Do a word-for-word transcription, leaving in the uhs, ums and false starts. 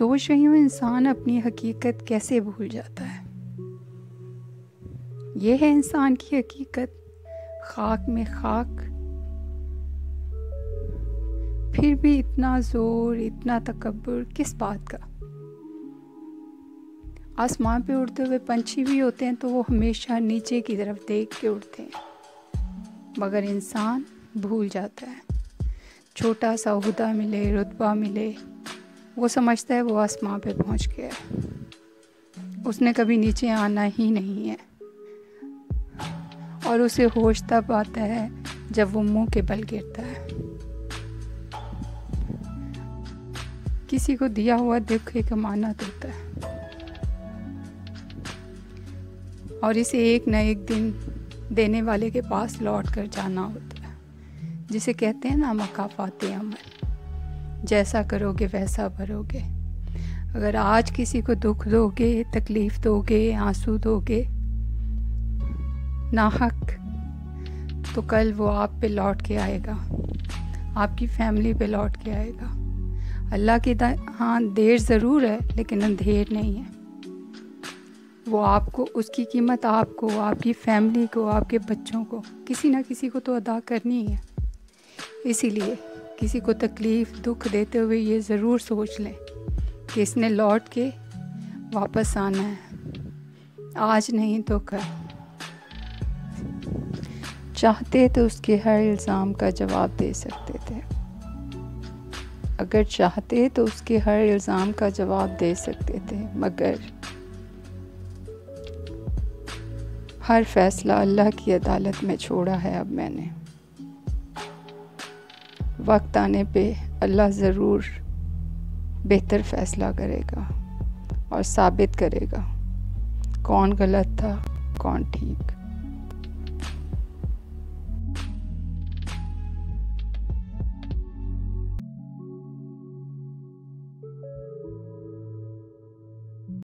सोच रही हूँ इंसान अपनी हकीकत कैसे भूल जाता है। ये है इंसान की हकीकत, खाक में खाक। फिर भी इतना ज़ोर, इतना तकब्बुर किस बात का। आसमान पे उड़ते हुए पंछी भी होते हैं तो वो हमेशा नीचे की तरफ देख के उड़ते हैं, मगर इंसान भूल जाता है। छोटा सा ओहदा मिले, रुतबा मिले, वो समझता है वो आसमान पे पहुंच गया है। उसने कभी नीचे आना ही नहीं है, और उसे होश तब आता है जब वो मुंह के बल गिरता है। किसी को दिया हुआ दुख एक अमानत होता है, और इसे एक न एक दिन देने वाले के पास लौट कर जाना होता है, जिसे कहते हैं ना मकाफाते अमल। जैसा करोगे वैसा भरोगे। अगर आज किसी को दुख दोगे, तकलीफ़ दोगे, आंसू दोगे नाहक, तो कल वो आप पे लौट के आएगा, आपकी फैमिली पे लौट के आएगा। अल्लाह की हाँ देर ज़रूर है, लेकिन अंधेर नहीं है। वो आपको, उसकी कीमत आपको, आपकी फैमिली को, आपके बच्चों को, किसी ना किसी को तो अदा करनी है। इसीलिए किसी को तकलीफ़ दुख देते हुए ये ज़रूर सोच लें कि इसने लौट के वापस आना है, आज नहीं तो कल। चाहते तो उसके हर इल्ज़ाम का जवाब दे सकते थे, अगर चाहते तो उसके हर इल्ज़ाम का जवाब दे सकते थे, मगर हर फैसला अल्लाह की अदालत में छोड़ा है अब मैंने। वक्त आने पे अल्लाह ज़रूर बेहतर फ़ैसला करेगा और साबित करेगा कौन गलत था, कौन ठीक।